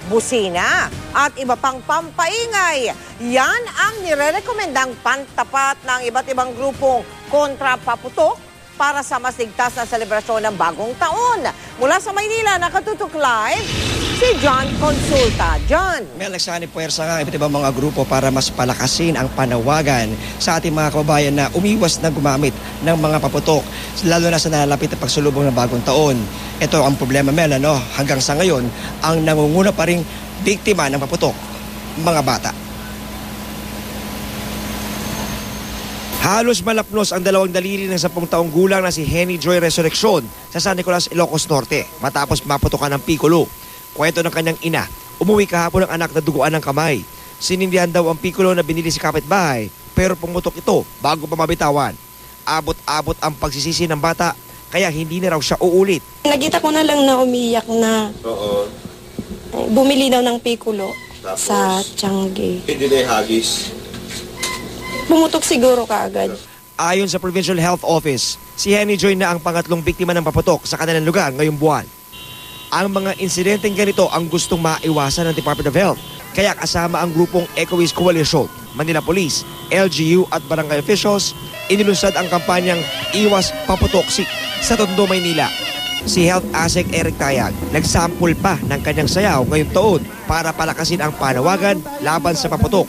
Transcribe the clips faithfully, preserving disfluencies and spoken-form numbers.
busina, at iba pang pampaingay. Yan ang nirerekomendang pantapat ng iba't ibang grupong kontra paputok para sa mas ligtas na selebrasyon ng bagong taon. Mula sa Maynila, nakatutok live si John Consulta. John. Mel, nagsani puwersa nga iba't ibang mga grupo para mas palakasin ang panawagan sa ating mga kababayan na umiwas na gumamit ng mga paputok, lalo na sa nalalapit na pagsulubong ng bagong taon. Ito ang problema, Mel, ano? Hanggang sa ngayon, ang nangunguna pa ring biktima ng paputok, mga bata. Halos malapnos ang dalawang daliri ng sampung taong gulang na si Henny Joy Resurreccion sa San Nicolas, Ilocos Norte matapos maputukan ng Piccolo. Kwento ng kanyang ina, umuwi kahapon ang anak na duguan ng kamay. Sinindihan daw ang Piccolo na binili si kapitbahay pero pumutok ito bago pa mabitawan. Abot-abot ang pagsisisi ng bata kaya hindi na raw siya uulit. Nakita ko na lang na umiyak na. Oo. Bumili daw ng Piccolo Tapos, sa Tiangge. hindi na hagis. Pumutok siguro kaagad. Ayon sa Provincial Health Office, si Henny Joy na ang pangatlong biktima ng paputok sa kanilang lugar ngayong buwan. Ang mga insidenteng ganito ang gustong maiwasan ng Department of Health. Kaya kasama ang grupong Eco East Coalition, Manila Police, L G U at barangay officials, inilunsad ang kampanyang Iwas Paputoksik sa Tondo, Maynila. Si Health Asec Eric Tayag nagsample pa ng kanyang sayaw ngayong taon para palakasin ang panawagan laban sa paputok.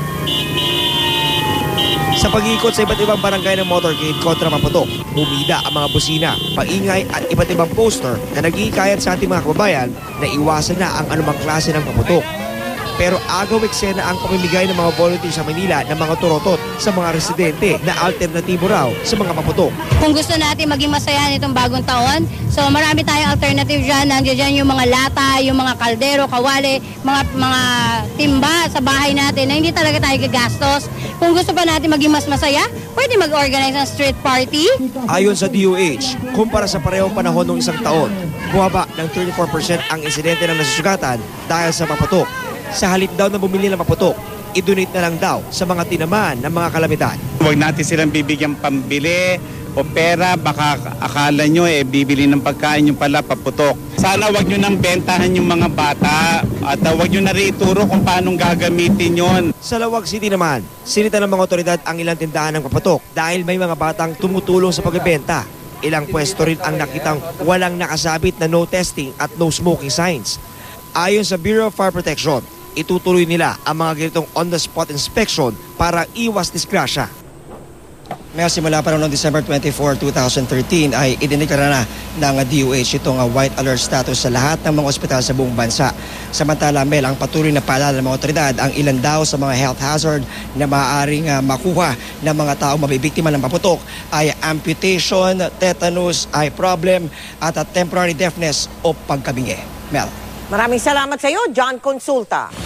Sa pag-iikot sa iba't ibang barangay ng motorcade kontra paputok, umida ang mga busina, paingay at iba't ibang poster na nag-iikayat sa ating mga kababayan na iwasan na ang anumang klase ng paputok. Pero agaw eksena ang pamimigay ng mga volunteers sa Manila ng mga turotot sa mga residente na alternatibo raw sa mga paputok. Kung gusto natin maging masaya nitong bagong taon, so marami tayong alternative dyan. Nandiyan dyan yung mga lata, yung mga kaldero, kawali, mga, mga timba sa bahay natin na hindi talaga tayo gagastos. Kung gusto pa natin maging mas masaya, pwede mag-organize ng street party. Ayon sa D O H, kumpara sa parehong panahon ng isang taon, bumaba ng thirty-four percent ang insidente ng nasusugatan dahil sa paputok. Sa halip daw na bumili ng paputok, i-donate na lang daw sa mga tinamaan ng mga kalamidad. Huwag natin silang bibigyan pambili o pera, baka akala nyo eh bibili ng pagkain yung pala paputok. Sana wag nyo nang bentahan yung mga bata at uh, wag nyo na rin ituro kung paano gagamitin yon. Sa Lawag City naman, sinita ng mga otoridad ang ilang tindahan ng paputok dahil may mga batang tumutulong sa pagbebenta. Ilang pwesto rin ang nakitang walang nakasabit na no testing at no smoking signs. Ayon sa Bureau of Fire Protection, itutuloy nila ang mga ganitong on-the-spot inspection para iwas disgrasya. May simula pa noong December twenty-fourth, two thousand thirteen ay idiniklara na ng D O H itong white alert status sa lahat ng mga ospital sa buong bansa. Samantala, Mel, ang patuloy na paalala ng mga otoridad ang ilan daw sa mga health hazard na maaaring uh, makuha ng mga tao mabibiktima ng paputok ay amputation, tetanus, eye problem at uh, temporary deafness o pagkabingi. Mel. Maraming salamat sa iyo, John Consulta.